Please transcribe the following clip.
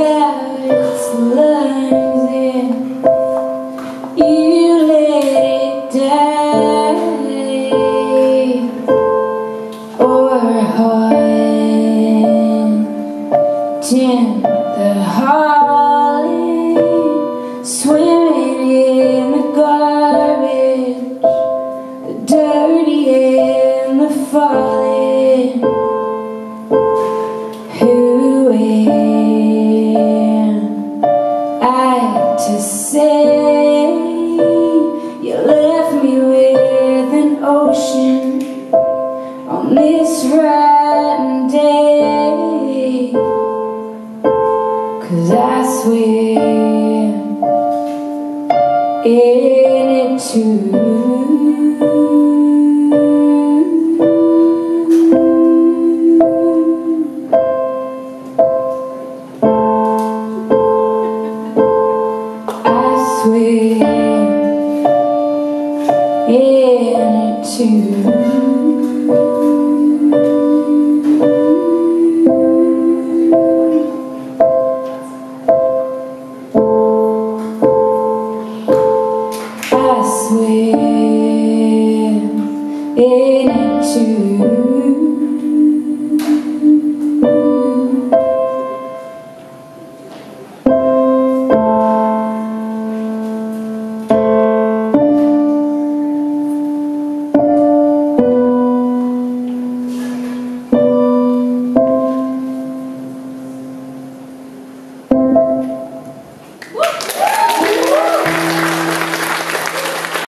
out its lungs and you let it die, or haunting the holly, swimming in the garbage, the dirty and the falling. Who am I to say you left me with an ocean on this rotten day? 'Cause I swim in it too.